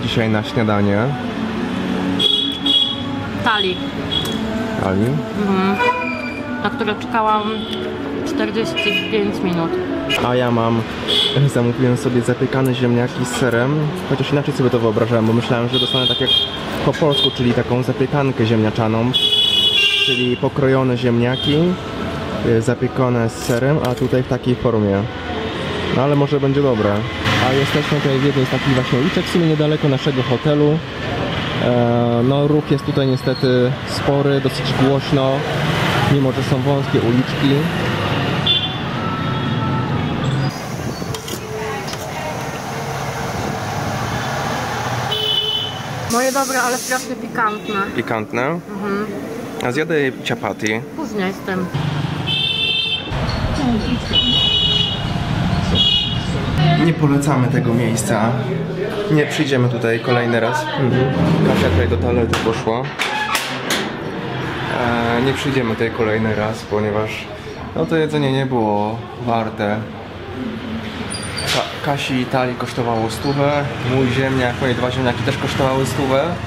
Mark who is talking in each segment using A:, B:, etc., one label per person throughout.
A: dzisiaj na śniadanie?
B: Tali.
A: Ali?
B: Na które czekałam 45 minut.
A: A ja zamówiłem sobie zapiekane ziemniaki z serem, chociaż inaczej sobie to wyobrażałem, bo myślałem, że dostanę tak jak po polsku, czyli taką zapiekankę ziemniaczaną, czyli pokrojone ziemniaki, zapiekane z serem, a tutaj w takiej formie. No ale może będzie dobre. A jesteśmy tutaj w jednej z takich właśnie uliczek, w sumie niedaleko naszego hotelu. No ruch jest tutaj niestety spory, dosyć głośno, mimo że są wąskie uliczki.
B: Moje dobre, ale strasznie pikantne.
A: Pikantne? A zjadę ciapati.
B: Później z tym.
A: Nie polecamy tego miejsca. Nie przyjdziemy tutaj kolejny raz. Kasia tutaj do toalety poszła. Nie przyjdziemy tutaj kolejny raz, ponieważ no to jedzenie nie było warte. Kasi Italii kosztowało 100, mój ziemniak, moje 2 ziemniaki też kosztowały 100.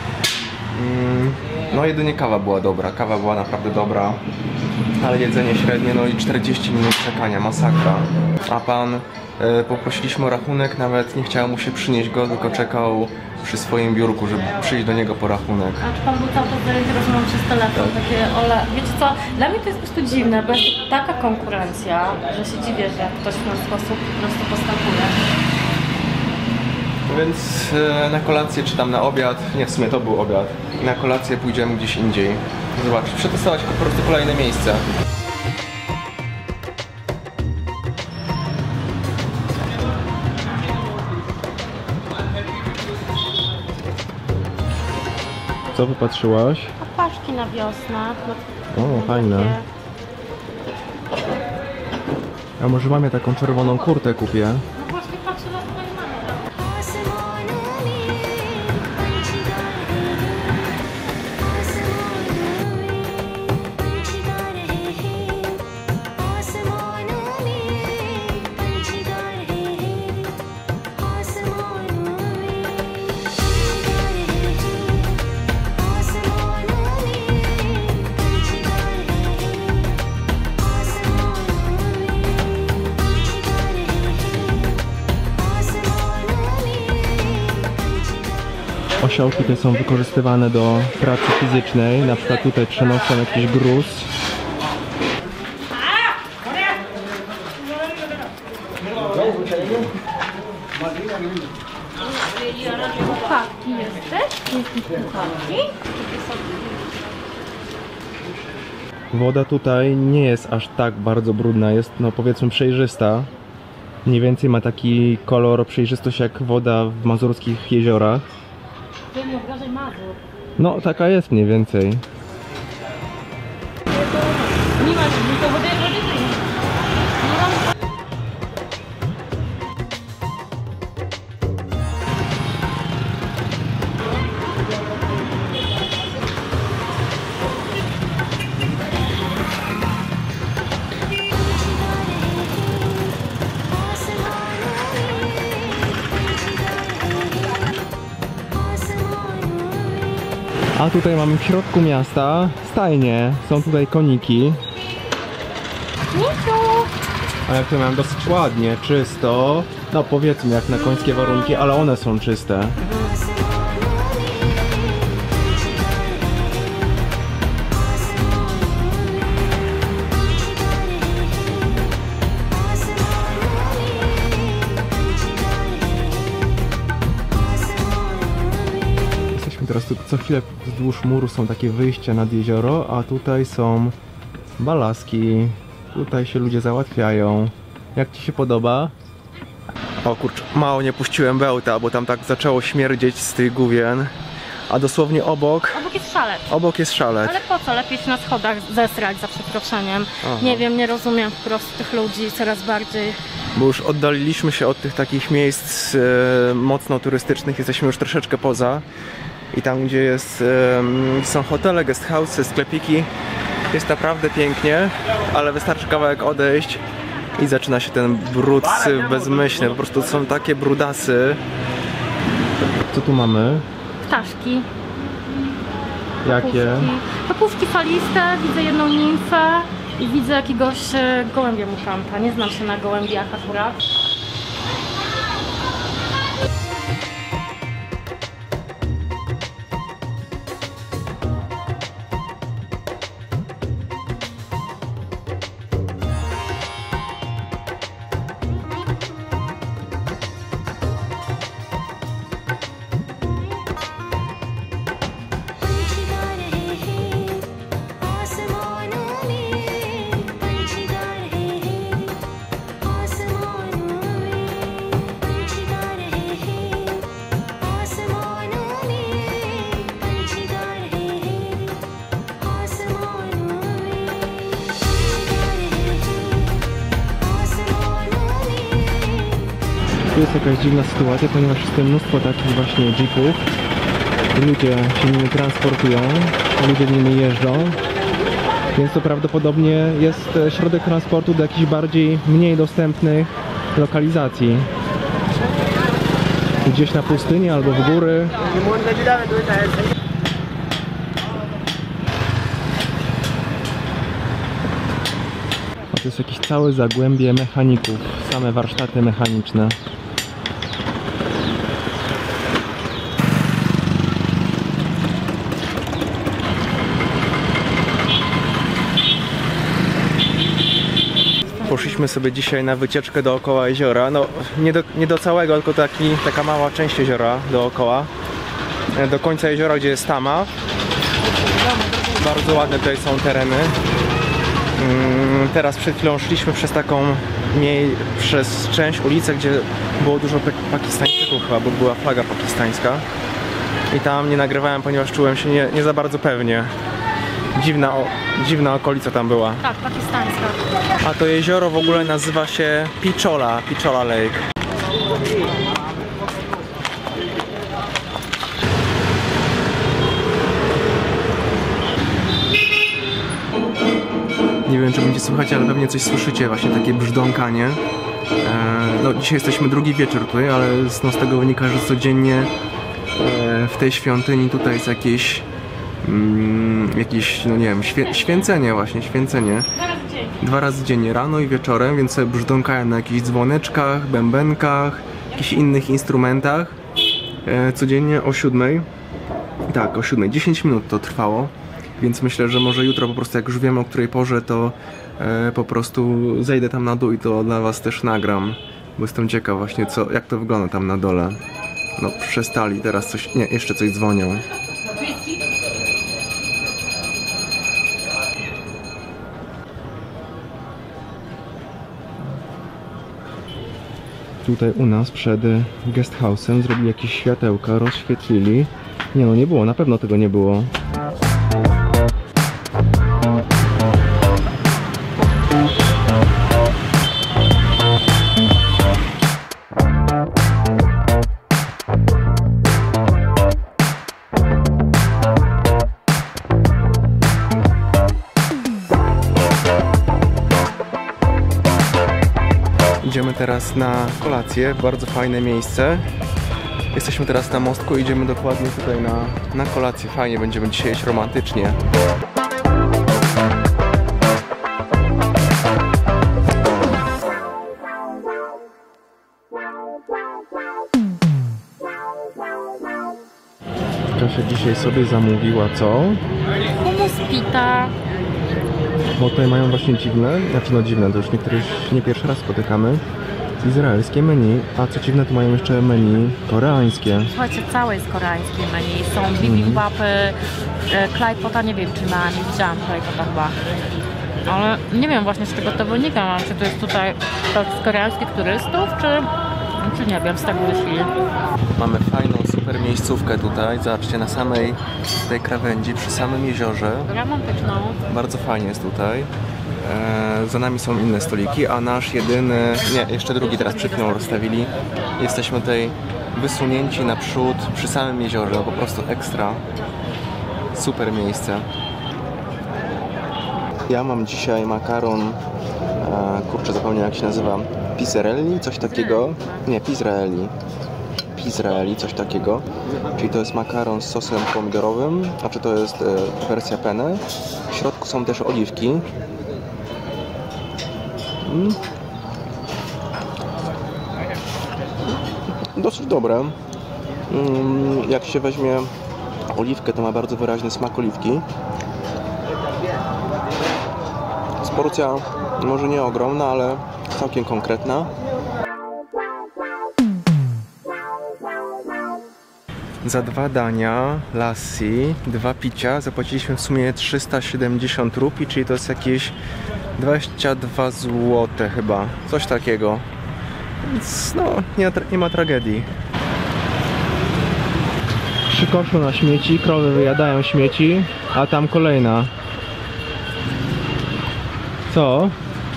A: No jedynie kawa była dobra, kawa była naprawdę dobra, ale jedzenie średnie, no i 40 minut czekania, masakra. A pan, poprosiliśmy o rachunek, nawet nie chciało mu się przynieść go, tylko czekał przy swoim biurku, żeby przyjść do niego po rachunek.
B: A czy pan był cały czas zajęty rozmową przez telefon? Takie, Ola, wiecie co, dla mnie to jest po prostu dziwne, bo jest to taka konkurencja, że się dziwię, że ktoś w ten sposób po prostu postępuje.
A: Więc na kolację, czy tam na obiad, nie, w sumie to był obiad, na kolację pójdziemy gdzieś indziej. Zobaczyć, przetestować po prostu kolejne miejsce. Co wypatrzyłaś?
B: Opaszki na wiosnę.
A: O, fajne. A może mamie taką czerwoną kurtę kupię?
B: No właśnie patrzę na tutaj mamy.
A: Osiołki te są wykorzystywane do pracy fizycznej, na przykład tutaj przenoszą jakiś gruz.
B: Puchawki jesteś? Puchawki?
A: Woda tutaj nie jest aż tak bardzo brudna, jest no powiedzmy przejrzysta. Mniej więcej ma taki kolor, przejrzystość jak woda w mazurskich jeziorach.
B: Nie obrażaj Mazur.
A: No taka jest mniej więcej.
B: Nie masz, to wody
A: A tutaj mamy w środku miasta stajnie, są tutaj koniki. A jak to mam dosyć ładnie, czysto, no powiedzmy jak na końskie warunki, ale one są czyste. Teraz tu co chwilę wzdłuż muru są takie wyjścia nad jezioro, a tutaj są balaski. Tutaj się ludzie załatwiają. Jak ci się podoba? O kurczę, mało nie puściłem bełta, bo tam tak zaczęło śmierdzieć z tych gówien. A dosłownie obok...
B: Obok jest szalet.
A: Obok jest szalet.
B: Ale po co? Lepiej się na schodach zesrać, za przeproszeniem.
A: Aha.
B: Nie wiem, nie rozumiem po prostu tych ludzi coraz bardziej.
A: Bo już oddaliliśmy się od tych takich miejsc mocno turystycznych, jesteśmy już troszeczkę poza. I tam gdzie jest, są hotele, guest house'y, sklepiki, jest naprawdę pięknie, ale wystarczy kawałek odejść i zaczyna się ten brud bezmyślny, po prostu są takie brudasy. Co tu mamy?
B: Ptaszki.
A: Jakie?
B: Papuszki faliste, widzę jedną nimfę i widzę jakiegoś gołębia muszanta. Nie znam się na gołębiach akurat.
A: Tu jest jakaś dziwna sytuacja, ponieważ jest mnóstwo takich właśnie jeepów. Ludzie się nimi transportują, ludzie nimi jeżdżą. Więc to prawdopodobnie jest środek transportu do jakichś bardziej mniej dostępnych lokalizacji. Gdzieś na pustyni albo w góry. A to jest jakieś całe zagłębie mechaników, same warsztaty mechaniczne. Poszliśmy sobie dzisiaj na wycieczkę dookoła jeziora. No, nie do całego, tylko taka mała część jeziora dookoła. Do końca jeziora, gdzie jest tama. Bardzo ładne tutaj są tereny. Teraz przed chwilą szliśmy przez część ulicy, gdzie było dużo Pakistańczyków chyba, bo była flaga pakistańska. I tam nie nagrywałem, ponieważ czułem się nie za bardzo pewnie. Dziwna okolica tam była.
B: Tak, pakistańska.
A: A to jezioro w ogóle nazywa się Pichola Lake. Nie wiem, czy będzie słychać, ale pewnie coś słyszycie, właśnie takie brzdąkanie. No, dzisiaj jesteśmy drugi wieczór tutaj, ale z tego wynika, że codziennie w tej świątyni tutaj jest jakieś, no nie wiem, święcenie właśnie, święcenie. 2 razy dziennie, rano i wieczorem, więc sobie brzdąkają na jakichś dzwoneczkach, bębenkach, jakichś innych instrumentach. Codziennie o 7. Tak, o 7. 10 minut to trwało. Więc myślę, że może jutro po prostu, jak już wiem o której porze, to po prostu zejdę tam na dół i to dla was też nagram. Bo jestem ciekaw właśnie, jak to wygląda tam na dole. No, przestali teraz coś, nie, jeszcze coś dzwonią. Tutaj u nas przed guest house'em zrobili jakieś światełka, rozświetlili. Nie no, nie było, na pewno tego nie było. Idziemy teraz na kolację, bardzo fajne miejsce. Jesteśmy teraz na mostku, idziemy dokładnie tutaj na kolację. Fajnie, będziemy dzisiaj jeść romantycznie. Kasia dzisiaj sobie zamówiła co?
B: Hummus pita.
A: Bo tutaj mają właśnie dziwne, to już nie pierwszy raz spotykamy, izraelskie menu, a co dziwne, tu mają jeszcze menu koreańskie.
B: Słuchajcie, całe jest koreańskie menu. Są bibimbapy, klajpota, nie wiem czy nie widziałam klajpota chyba. Ale nie wiem właśnie z czego to wynika, czy to jest tutaj z koreańskich turystów, czy nie wiem, z tego wyszli.
A: Mamy fajną, super miejscówkę tutaj, zobaczcie, na samej tej krawędzi, przy samym jeziorze.
B: Romantyczną.
A: Bardzo fajnie jest tutaj. Za nami są inne stoliki, a nasz jedyny, nie, jeszcze drugi teraz przed chwilą rozstawili. Jesteśmy tutaj wysunięci naprzód, przy samym jeziorze, po prostu ekstra. Super miejsce. Ja mam dzisiaj makaron, kurczę, zapomniałem jak się nazywa, pizzarelli, coś takiego. Nie, pizzarelli. Izraeli, coś takiego. Czyli to jest makaron z sosem pomidorowym, a czy to jest wersja penne. W środku są też oliwki. Dosyć dobre. Jak się weźmie oliwkę, to ma bardzo wyraźny smak oliwki. Porcja może nie ogromna, ale całkiem konkretna. Za 2 dania, lassi, 2 picia zapłaciliśmy w sumie 370 rupii, czyli to jest jakieś 22 zł chyba, coś takiego. Więc no, nie ma tragedii. Przy koszu na śmieci, krowy wyjadają śmieci, a tam kolejna. Co?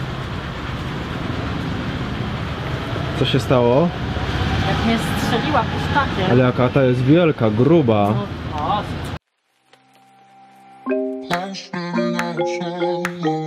A: Co się stało?
B: Jak mnie strzeliła puszczakiem.
A: Ale jaka ta jest wielka, gruba.
B: O,
C: Last night I saw